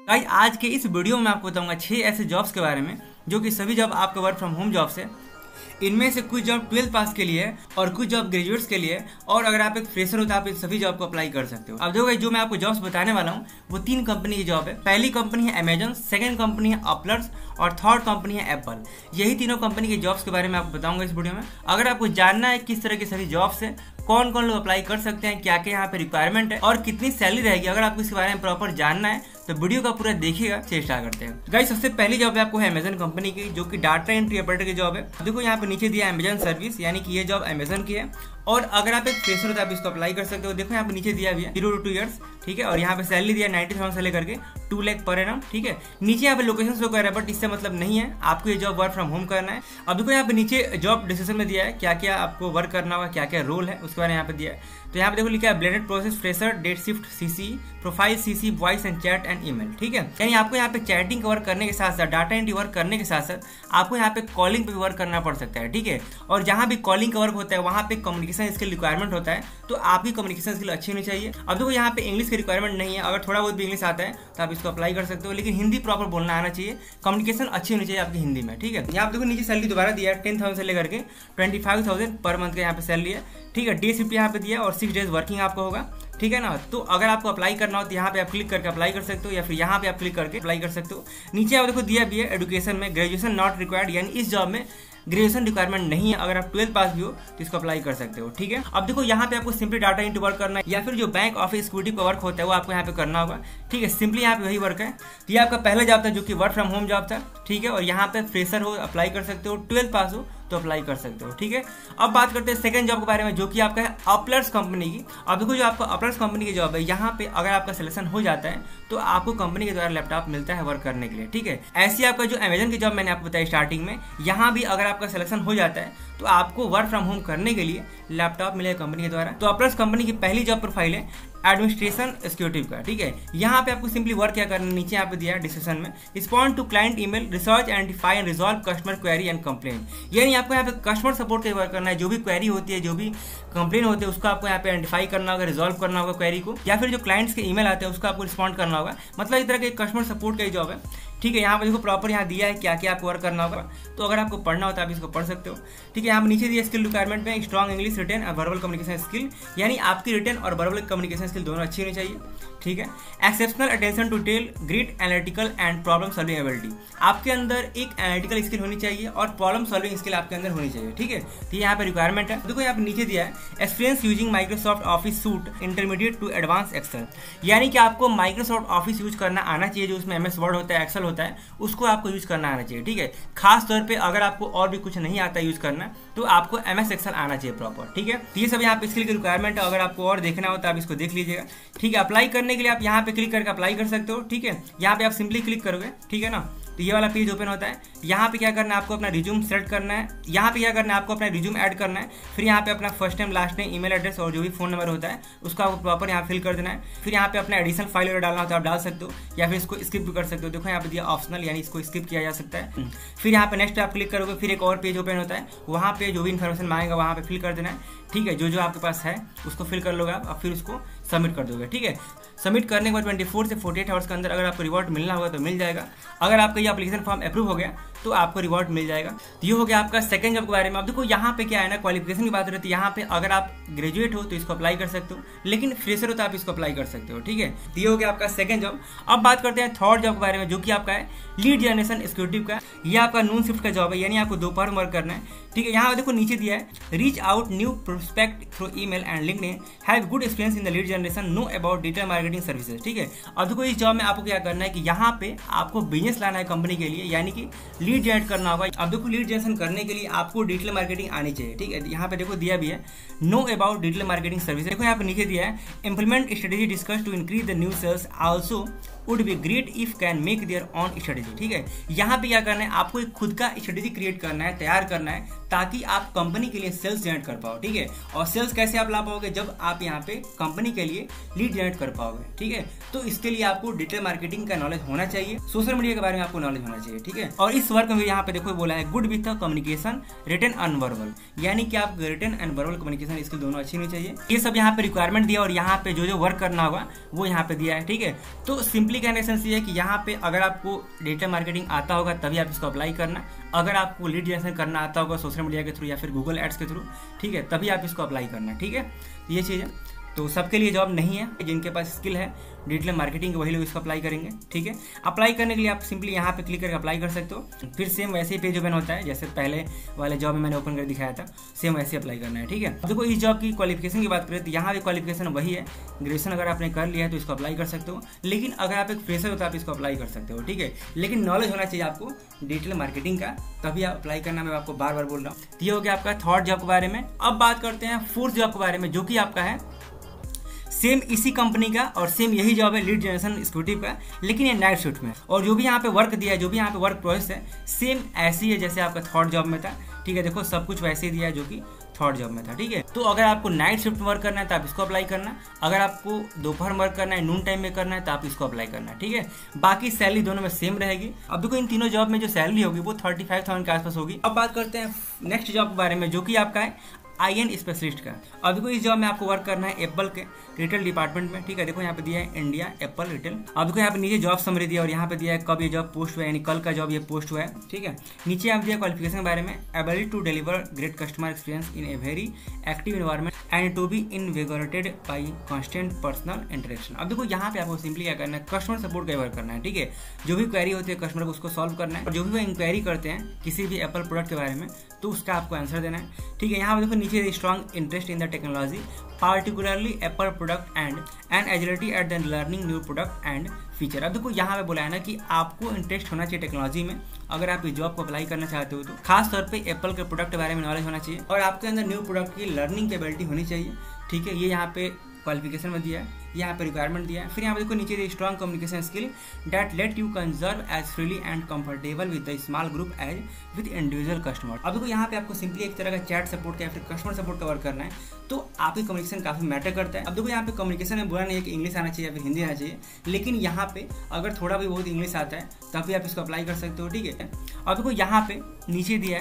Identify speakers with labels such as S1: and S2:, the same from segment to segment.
S1: Guys आज के इस वीडियो में आपको बताऊंगा 6 ऐसे जॉब्स के बारे में जो कि सभी जॉब आपके वर्क फ्रॉम होम जॉब्स है। इनमें से कुछ जॉब 12th पास के लिए है और कुछ जॉब ग्रेजुएट्स के लिए, और अगर आप एक फ्रेशर हो तो आप इन सभी जॉब को अप्लाई कर सकते हो। अब देखो जो मैं आपको जॉब्स बताने वाला हूँ वो 3 कंपनी की जॉब है। पहली कंपनी है अमेजन, सेकंड कंपनी है अपलर्स और थर्ड कंपनी है एप्पल। यही तीनों कंपनी की जॉब्स के बारे में आपको बताऊंगा इस वीडियो में। अगर आपको जानना है किस तरह की सभी जॉब्स है, कौन कौन लोग अप्लाई कर सकते हैं, क्या क्या यहाँ पे रिक्वायरमेंट है और कितनी सैलरी रहेगी, अगर आपको इसके बारे में प्रॉपर जानना है तो वीडियो का पूरा देखिएगा। चलिए स्टार्ट करते हैं। गाइस सबसे पहली जॉब है आपको है अमेजन कंपनी की, जो कि डाटा एंट्री ऑपरेटर की जॉब है। देखो यहाँ पे नीचे दिया है अमेजन सर्विस, यानी कि ये जॉब अमेजन की है और अगर आप एक फ्रेशर हो तो आप इसको अप्लाई कर सकते हो। देखो यहाँ पे नीचे दिया भी है 0 to 2 years, ठीक है। और यहाँ पे सैलरी दिया 90,000 से लेकर के 2 लाख पर एनम, ठीक है। नीचे यहाँ पे लोकेशन शो कर रहा है बट इससे मतलब नहीं है, आपको ये जॉब वर्क फ्रॉम होम करना है। अब देखो यहाँ पे नीचे जॉब डिस्क्रिप्शन में दिया है क्या क्या आपको वर्क करना होगा, क्या क्या रोल है उसके बारे में यहाँ पे दिया है। तो यहाँ पे देखो लिखा है blended process fresher, date shift CC, profile CC, voice and chat and email, ठीक है। यानी आपको यहाँ पे चैटिंग वर्क करने के साथ साथ, डाटा एंट्री वर्क करने के साथ साथ आपको यहाँ पे कॉलिंग पे भी वर्क करना पड़ सकता है, ठीक है। और जहाँ भी कॉलिंग का वर्क होता है वहाँ पे कम्युनिकेशन स्किल रिक्वायरमेंट होता है, तो आपकी कम्युनिकेशन स्किल अच्छी होनी चाहिए। अब देखो यहाँ पे इंग्लिश की रिक्वायरमेंट नहीं है, अगर थोड़ा बहुत भी इंग्लिश आता है तो आप इसको अप्लाई कर सकते हो, लेकिन हिंदी प्रॉपर बोलना आना चाहिए, कम्युनिकेशन अच्छी होनी चाहिए आपकी हिंदी में, ठीक है। यहाँ पे देखो नीचे सैलरी दोबारा दिया है 10,000 से लेकर के 25,000 पर मंथ का यहाँ पे सैलरी है, ठीक है। डे शिफ्ट यहाँ पे दिया है और 6 डेज वर्किंग आपको होगा, ठीक है ना। तो अगर आपको अप्लाई करना हो तो यहाँ पे आप क्लिक करके अप्लाई कर सकते हो या फिर यहाँ पे आप क्लिक करके अप्लाई कर सकते हो। नीचे आप देखो दिया भी है एजुकेशन में ग्रेजुएशन नॉट रिक्वायर्ड, यानी इस जॉब में ग्रेजुएशन रिक्वायरमेंट नहीं है, अगर आप 12th पास भी हो तो इसको अप्लाई कर सकते हो, ठीक है। अब देखो यहाँ पे आपको सिंपली डाटा एंट्री वर्क करना है या फिर जो बैंक ऑफिस सिक्योरिटी का वर्क होता है वो आपको यहाँ पे करना होगा, ठीक है। सिंपली यहाँ पे वही वर्क है। तो ये आपका पहला जॉब था जो कि वर्क फ्रॉम होम जॉब था, ठीक है। और यहाँ पे फ्रेशर हो अप्लाई कर सकते हो, 12th पास हो तो अप्लाई कर सकते हो, ठीक है। अब बात करते हैं सेकंड जॉब के बारे में जो कि आपका है अपलर्स कंपनी की। अब देखो जो आपका अपलर्स कंपनी की जॉब है, यहाँ पे अगर आपका सिलेक्शन हो जाता है तो आपको कंपनी के द्वारा लैपटॉप मिलता है वर्क करने के लिए, ठीक है। ऐसी आपका जो अमेजन की जॉब मैंने आपको बताया स्टार्टिंग में, यहाँ भी अगर आपका सिलेक्शन हो जाता है तो आपको वर्क फ्रॉम होम करने के लिए लैपटॉप मिलेगा कंपनी के द्वारा। तो अपलर्स कंपनी की पहली जॉब प्रोफाइल है एडमिनिस्ट्रेशन एग्जीक्यूटिव का, ठीक है। यहाँ पे आपको सिंपली वर्क क्या करना है, नीचे यहाँ पे दिया है डिस्क्रिप्शन में, respond to client email, research, identify and resolve customer query and complain. यानी आपको यहाँ पे कस्टमर सपोर्ट का वर्क करना है, जो भी क्वेरी होती है, जो भी कंप्लेन होते हैं उसको आपको यहाँ पे आइडेंटिफाई करना होगा, रिजॉल्व करना होगा क्वेरी को, या फिर जो क्लाइंट्स के ईमेल आते हैं उसको आपको रिस्पॉन्ड करना होगा। मतलब इस तरह के कस्टमर सपोर्ट का ही जॉब है, ठीक है। यहाँ पे देखो प्रॉपर यहाँ दिया है क्या क्या आपको वर्क करना होगा, तो अगर आपको पढ़ना होता है आप इसको पढ़ सकते हो, ठीक है। यहाँ पे नीचे दिया स्किल रिक्वायरमेंट में स्ट्रॉन्ग इंग्लिश रिटन और वर्बल कम्युनिकेशन स्किल, यानी आपकी रिटन और वर्बल कम्युनिकेशन स्किल दोनों अच्छी होनी चाहिए, ठीक है। Exceptional attention to detail, great analytical and problem solving ability, आपके अंदर एक एनालिटिकल स्किल होनी चाहिए और प्रॉब्लम सॉल्विंग स्किल आपके अंदर होनी चाहिए, ठीक है। तो यहाँ पे रिक्वायरमेंट है। देखो यहाँ पे नीचे दिया है experience using Microsoft office suite intermediate to advance excel, यानी कि आपको माइक्रोसॉफ्ट ऑफिस यूज करना आना चाहिए, जो उसमें MS वर्ड होता है, एक्सेल होता है, उसको आपको यूज करना आना चाहिए, ठीक है। खास तौर पे अगर आपको और भी कुछ नहीं आता यूज करना तो आपको MS एक्सेल आना चाहिए प्रॉपर, ठीक है। तो ये सब यहाँ पे स्किल की रिक्वायरमेंट है, अगर आपको और देखना हो तो आप इसको देख लीजिएगा, ठीक है। अप्लाई करने के लिए आप यहाँ पे क्लिक करके अप्लाई कर सकते हो, ठीक है। यहाँ पे आप सिंपली क्लिक करोगे, ठीक है ना, तो ये वाला पेज ओपन होता है। यहाँ पे क्या करना है, आपको अपना रिज्यूम सेलेक्ट करना है, यहाँ पे क्या करना है, आपको अपना रिज्यूम ऐड करना है, फिर यहाँ पे अपना first name, last name, email address और जो भी फोन नंबर होता है उसको आपको प्रॉपर यहाँ फिल कर देना है। फिर यहाँ पे अपना एडिशनल फाइल वगैरह डालना होता है, आप डाल सकते हो या फिर इसको स्किप भी कर सकते हो। देखो यहाँ पे दिया ऑप्शनल, यानी इसको स्किप किया जा सकता है। फिर यहाँ पे नेक्स्ट आप क्लिक करोगे, फिर एक और पेज ओपन होता है, वहाँ पे जो भी इन्फॉर्मेशन मांगेगा वहाँ पे फिल कर देना है, ठीक है। जो जो आपके पास है उसको फिल कर लोगे आप, फिर उसको सबमिट कर दोगे, ठीक है। सबमिट करने के बाद 24 से 48 आवर्स के अंदर अगर आपको रिवॉर्ड मिलना होगा तो मिल जाएगा। अगर आपका ये एप्लीकेशन फॉर्म अप्रूव हो गया तो आपको रिवॉर्ड मिल जाएगा। तो ये हो गया आपका सेकंड जॉब के बारे में। अब देखो यहाँ पे क्या है ना, क्वालिफिकेशन की बात रहती है, यहाँ पे अगर आप ग्रेजुएट हो तो इसको अप्लाई कर सकते हो, लेकिन फ्रेशर हो तो आप इसको अप्लाई कर सकते हो, ठीक है। तो ये हो गया आपका सेकंड जॉब। अब बात करते हैं थर्ड जॉब के बारे में जो कि आपका है लीड जनरेशन एग्जीक्यूटिव का। ये आपका नून शिफ्ट का जॉब है, यानी आपको दोपहर में वर्क करना है, ठीक है। यहाँ देखो नीचे दिया है reach out new prospect through email and LinkedIn, have good experience in the lead generation, know about digital marketing services, ठीक है। अब देखो इस जॉब में आपको क्या करना है कि यहाँ पे आपको बिजनेस लाना है कंपनी के लिए, यानी कि लीड जनरेट करना होगा। अब देखो लीड जनरेशन करने के लिए आपको डिजिटल मार्केटिंग आनी चाहिए, ठीक है। यहाँ पे देखो दिया भी है know about digital marketing service. देखो यहाँ पे नीचे दिया है implement strategy discuss to increase the new sales, also would be great if can make their own strategy, ठीक है। यहाँ पे क्या करना है, आपको एक खुद का स्ट्रेटेजी क्रिएट करना है, तैयार करना है, ताकि आप कंपनी के लिए सेल्स जनरेट कर पाओ, ठीक है। और सेल्स कैसे आप ला पाओगे, जब आप यहाँ पे कंपनी के लिए लीड जनरेट कर पाओगे, ठीक है। तो इसके लिए आपको डिजिटल मार्केटिंग का नॉलेज होना चाहिए, सोशल मीडिया के बारे में आपको नॉलेज होना चाहिए, ठीक है। और इस वर्क में यहाँ पे देखो बोला है good with communication written and verbal, यानी कि आप written and verbal communication skill दोनों अच्छी होनी चाहिए। ये सब यहाँ पे रिक्वायरमेंट दिया और यहाँ पे जो जो वर्क करना होगा वो यहाँ पे दिया है, ठीक है। तो सिंपली सिंपली कहने का सेंस ये है कि यहाँ पे अगर आपको डिजिटल मार्केटिंग आता होगा तभी आप इसको अप्लाई करना, अगर आपको लीड जनरेशन करना आता होगा सोशल मीडिया के थ्रू या फिर गूगल एड्स के थ्रू, ठीक है, तभी आप इसको अप्लाई करना, ठीक है। ये चीज़ है, तो सबके लिए जॉब नहीं है, जिनके पास स्किल है डिजिटल मार्केटिंग वही लोग इसको अप्लाई करेंगे, ठीक है। अप्लाई करने के लिए आप सिंपली यहाँ पे क्लिक करके अप्लाई कर सकते हो। फिर सेम वैसे ही पेज ओपन होता है जैसे पहले वाले जॉब में मैंने ओपन कर दिखाया था, सेम वैसे अप्लाई करना है, ठीक है। देखो इस जॉब की क्वालिफिकेशन की बात करें तो यहाँ भी क्वालिफिकेशन वही है, ग्रेजुएशन अगर आपने कर लिया है तो इसको अप्लाई कर सकते हो, लेकिन अगर आप एक फ्रेशर हो तो आप इसको अप्लाई कर सकते हो, ठीक है। लेकिन नॉलेज होना चाहिए आपको डिजिटल मार्केटिंग का, तभी आप अप्लाई करना, मैं आपको बार बार बोल रहा हूँ। ये हो गया आपका थर्ड जॉब के बारे में। अब बात करते हैं फोर्थ जॉब के बारे में, जो कि आपका है सेम इसी कंपनी का और सेम यही जॉब है लीड जनरेशन एग्जीक्यूटिव का, लेकिन ये नाइट शिफ्ट में। और जो भी यहाँ पे वर्क दिया है, जो भी यहाँ पे वर्क प्रोसेस है, सेम ऐसी है जैसे आपका थर्ड जॉब में था, ठीक है। देखो सब कुछ वैसे ही दिया है जो कि थर्ड जॉब में था, ठीक है। तो अगर आपको नाइट शिफ्ट में वर्क करना है तो आप इसको अप्लाई करना, अगर आपको दोपहर में वर्क करना है, नून टाइम में करना है तो आप इसको अप्लाई करना, ठीक है। बाकी सैलरी दोनों में सेम रहेगी। अब देखो इन तीनों जॉब में जो सैलरी होगी वो 35,000 के आसपास होगी। अब बात करते हैं नेक्स्ट जॉब के बारे में, जो कि आपका है IN स्पेशलिस्ट का। अब देखो इस जॉब में आपको वर्क करना है एप्पल के रिटेल डिपार्टमेंट में, ठीक है। देखो यहाँ पे दिया है इंडिया एप्पल रिटेल। अब देखो यहाँ पे नीचे जॉब समरी दिया और यहाँ पे दिया है कब ये जॉब पोस्ट हुआ है, यानी कल का जॉब ये पोस्ट हुआ है, ठीक है। नीचे यहाँ दिया क्वालिफिकेशन के बारे में, ability to deliver great customer experience in a very active environment and to be invigorated by constant personal interaction. अब देखो यहाँ पे आपको सिंपली क्या करना है, कस्टमर सपोर्ट का वर्क करना है, ठीक है। जो भी क्वेरी होती है कस्टमर को उसको सॉल्व करना है, और जो भी वो इंक्वायरी करते हैं किसी भी एप्पल प्रोडक्ट के बारे में तो उसका आपको आंसर देना है, ठीक है। यहाँ पे देखो नीचे strong interest in the technology particularly Apple product and agility at the learning new product and feature. अब देखो यहाँ पे बोला है ना कि आपको इंटरेस्ट होना चाहिए टेक्नोलॉजी में, अगर आप इस जॉब को अप्लाई करना चाहते हो तो खास तौर पे एप्पल के प्रोडक्ट के बारे में नॉलेज होना चाहिए और आपके अंदर न्यू प्रोडक्ट की लर्निंग की एबिलिटी होनी चाहिए, ठीक है। ये यहाँ पे क्वालिफिकेशन में दिया है, यहाँ पे रिक्वायरमेंट दिया है। फिर यहाँ पे देखो नीचे strong communication skill that let you converse as freely and comfortable with the small group as with individual customer. अब देखो यहाँ पे आपको सिंपली एक तरह का चैट सपोर्ट का या फिर कस्टमर सपोर्ट का वर्क करना है, तो आपकी कम्युनिकेशन काफी मैटर करता है। अब देखो यहाँ पे कम्युनिकेशन में बुरा नहीं है कि इंग्लिश आना चाहिए या फिर हिंदी आना चाहिए, लेकिन यहाँ पे अगर थोड़ा भी बहुत इंग्लिश आता है तभी आप इसको अप्लाई कर सकते हो, ठीक है। अब देखो यहाँ पे नीचे दिया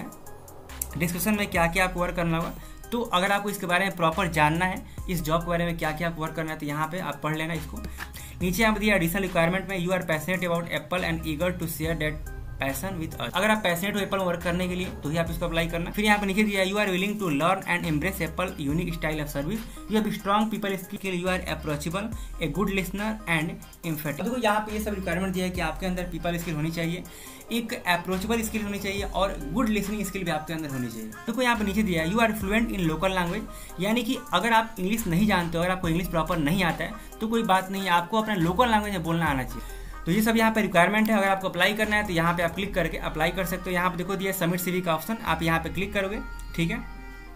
S1: है डिस्क्रिप्शन में क्या क्या आपको वर्क करना होगा, तो अगर आपको इसके बारे में प्रॉपर जानना है, इस जॉब के बारे में क्या क्या आपको वर्क करना है, तो यहाँ पे आप पढ़ लेना इसको। नीचे यहाँ पे दिया एडिशनल रिक्वायरमेंट में, you are passionate about Apple and eager to share that passion with us. अगर आप पैशनेट हो एप्पल में वर्क करने के लिए तो ही आप इसको अप्लाई करना। फिर यहाँ पे नीचे दिया you are willing to learn and embrace Apple unique style of service, you have strong people skill, you are approachable, a good listener and empathetic. देखो यहाँ पे ये सब रिक्वायरमेंट दिया है कि आपके अंदर पीपल स्किल होनी चाहिए, एक अप्रोचेबल स्किल होनी चाहिए और गुड लिसनिंग स्किल भी आपके अंदर होनी चाहिए। देखो यहाँ पे नीचे दिया है you are fluent in local language, यानी कि अगर आप इंग्लिश नहीं जानते हो, अगर आपको इंग्लिश प्रॉपर नहीं आता है तो कोई बात नहीं है, आपको अपना लोकल लैंग्वेज में बोलना आना चाहिए। तो ये सब यहाँ पे रिक्वायरमेंट है। अगर आपको अप्लाई करना है तो यहाँ पे आप क्लिक करके अप्लाई कर सकते हो। यहाँ पे देखो दिया सबमिट सीवी का ऑप्शन, आप यहाँ पे क्लिक करोगे, ठीक है।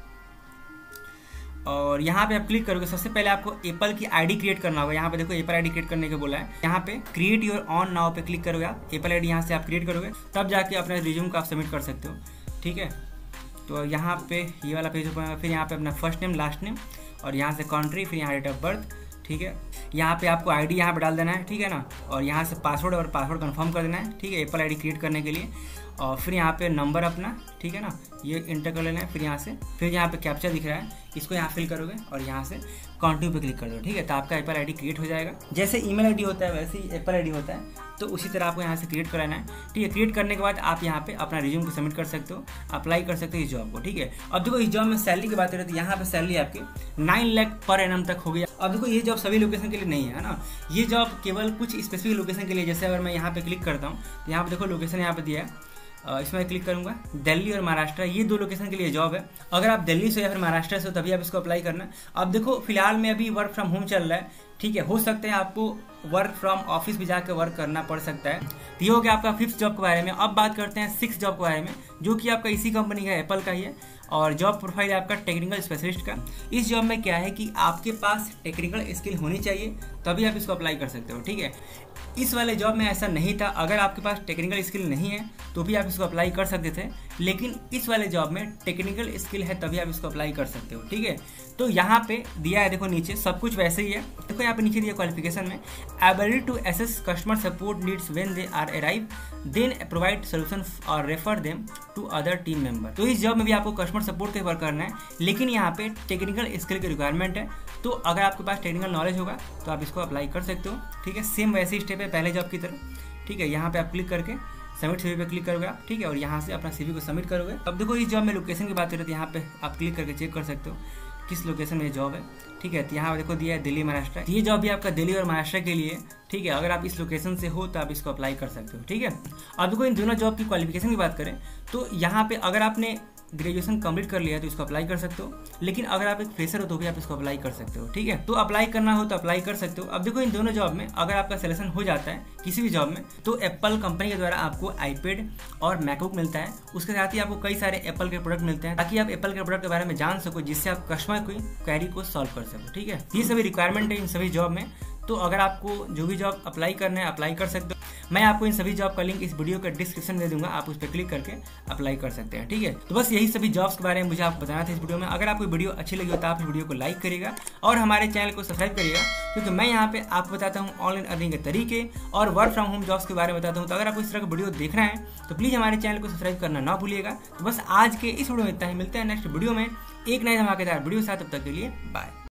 S1: और यहाँ पे आप क्लिक करोगे, सबसे पहले आपको एप्पल की आईडी क्रिएट करना होगा। यहाँ पे देखो एप्पल आईडी क्रिएट करने को बोला है, यहाँ पे क्रिएट योर ऑन नाउ पे क्लिक करोगे, आप एप्पल आईडी यहाँ से आप क्रिएट करोगे, तब जाके अपने रिज्यूम को आप सबमिट कर सकते हो, ठीक है। तो यहाँ पे ये वाला पेज ओपन, फिर यहाँ पे अपना फर्स्ट नेम लास्ट नेम और यहाँ से कंट्री, फिर यहाँ डेट ऑफ बर्थ, ठीक है। यहाँ पे आपको आईडी यहाँ पे डाल देना है, ठीक है ना, और यहाँ से पासवर्ड और पासवर्ड कंफर्म कर देना है, ठीक है, एप्पल आईडी क्रिएट करने के लिए। और फिर यहाँ पे नंबर अपना, ठीक है ना, ये इंटर कर लेना है। फिर यहाँ से फिर यहाँ पे कैप्चा दिख रहा है, इसको यहाँ फिल करोगे और यहाँ से कंटिन्यू पे क्लिक कर दो, ठीक है। तो आपका एप्पल आईडी क्रिएट हो जाएगा। जैसे ईमेल आईडी होता है वैसे ही एप्पल आईडी होता है, तो उसी तरह आपको यहाँ से क्रिएट कराना है, ठीक है। क्रिएट करने के बाद आप यहाँ पे अपना रिज्यूम को सबमिट कर सकते हो, अप्लाई कर सकते हो इस जॉब को, ठीक है। अब देखो इस जॉब में सैलरी की बात करें तो यहाँ पे सैलरी आपकी 9 लाख पर एनम तक हो गया। अब देखो ये जॉब सभी लोकेशन के लिए नहीं है ना, ये जॉब केवल कुछ स्पेसिफिक लोकेशन के लिए। जैसे अगर मैं यहाँ पे क्लिक करता हूँ तो यहाँ पे देखो लोकेशन यहाँ पे दिया है, इसमें क्लिक करूंगा, दिल्ली और महाराष्ट्र, ये दो लोकेशन के लिए जॉब है। अगर आप दिल्ली से या फिर महाराष्ट्र से हो तभी आप इसको अप्लाई करना। अब देखो फिलहाल में अभी वर्क फ्रॉम होम चल रहा है, ठीक है, हो सकता है आपको वर्क फ्रॉम ऑफिस भी जाकर वर्क करना पड़ सकता है। तो ये हो गया आपका 5th जॉब के बारे में। अब बात करते हैं 6th जॉब के बारे में, जो कि आपका इसी कंपनी का एप्पल का ही है और जॉब प्रोफाइल है आपका टेक्निकल स्पेशलिस्ट का। इस जॉब में क्या है कि आपके पास टेक्निकल स्किल होनी चाहिए तभी आप इसको अप्लाई कर सकते हो, ठीक है। इस वाले जॉब में ऐसा नहीं था, अगर आपके पास टेक्निकल स्किल नहीं है तो भी आप इसको अप्लाई कर सकते थे, लेकिन इस वाले जॉब में टेक्निकल स्किल है तभी आप इसको अप्लाई कर सकते हो, ठीक है। तो यहाँ पे दिया है, देखो नीचे सब कुछ वैसे ही है। देखो यहाँ पे नीचे दिया क्वालिफिकेशन में ability to assess customer support needs when they are arrive, then provide solution और refer them to other team member. तो इस जॉब में भी आपको कस्टमर सपोर्ट का वर्क करना है, लेकिन यहाँ पे टेक्निकल स्किल की रिक्वायरमेंट है। तो अगर आपके पास टेक्निकल नॉलेज होगा तो आप इसको अप्लाई कर सकते हो, ठीक है। सेम वैसे ही स्टेप है पहले जॉब की तरह, ठीक है। यहाँ पे आप क्लिक करके सबमिट सीवी पे क्लिक करोगे, ठीक है, और यहाँ से अपना सीवी को सबमिट करोगे। अब देखो इस जॉब में लोकेशन की बात करें तो यहाँ पे आप क्लिक करके चेक कर सकते हो किस लोकेशन में ये जॉब है, ठीक है। तो यहाँ देखो दिया है दिल्ली महाराष्ट्र, ये जॉब भी आपका दिल्ली और महाराष्ट्र के लिए, ठीक है। अगर आप इस लोकेशन से हो तो आप इसको अप्लाई कर सकते हो, ठीक है। अब देखो इन दोनों जॉब की क्वालिफिकेशन की बात करें तो यहाँ पे अगर आपने ग्रेजुएशन कंप्लीट कर लिया है तो इसको अप्लाई कर सकते हो, लेकिन अगर आप एक फ्रेशर हो तो भी आप इसको अप्लाई कर सकते हो, ठीक है। तो अप्लाई करना हो तो अप्लाई कर सकते हो। अब देखो इन दोनों जॉब में अगर आपका सिलेक्शन हो जाता है किसी भी जॉब में तो एप्पल कंपनी के द्वारा आपको आईपैड और मैकबुक मिलता है। उसके साथ ही आपको कई सारे एप्पल के प्रोडक्ट मिलते हैं ताकि आप एप्पल के प्रोडक्ट के बारे में जान सको, जिससे आप कस्टमर की क्वेरी को सॉल्व कर सको, ठीक है। ये सभी रिक्वायरमेंट है इन सभी जॉब में। तो अगर आपको जो भी जॉब अप्लाई करना है अप्लाई कर सकते हो। मैं आपको इन सभी जॉब का लिंक इस वीडियो का डिस्क्रिप्शन में दे दूंगा, आप उस पर क्लिक करके अप्लाई कर सकते हैं, ठीक है। तो बस यही सभी जॉब्स के बारे में मुझे आपको बताना था इस वीडियो में। अगर आपको वीडियो अच्छी लगी हो तो आप इस वीडियो को लाइक करिएगा और हमारे चैनल को सब्सक्राइब करिएगा, क्योंकि मैं यहाँ पे आपको बताता हूँ ऑनलाइन अर्निंग के तरीके और वर्क फ्रॉम होम जॉब्स के बारे में बताता हूँ। तो अगर आपको इस तरह का वीडियो देखना है तो प्लीज़ हमारे चैनल को सब्सक्राइब करना ना भूलिएगा। तो बस आज के इस वीडियो में इतना ही, मिलते हैं नेक्स्ट वीडियो में एक नए धमाकेदार वीडियो के साथ। तब तक के लिए बाय।